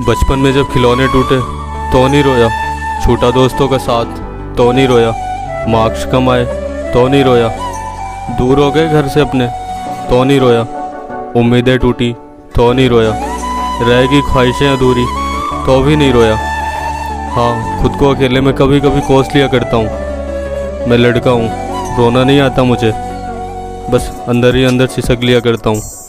बचपन में जब खिलौने टूटे तो नहीं रोया, छूटा दोस्तों का साथ तो नहीं रोया, मार्क्स कम आए तो नहीं रोया, दूर हो गए घर से अपने तो नहीं रोया, उम्मीदें टूटी तो नहीं रोया, रहेगी ख्वाहिशें अधूरी तो भी नहीं रोया। हाँ, खुद को अकेले में कभी कभी कोस लिया करता हूँ। मैं लड़का हूँ, रोना नहीं आता मुझे, बस अंदर ही अंदर सिसक लिया करता हूँ।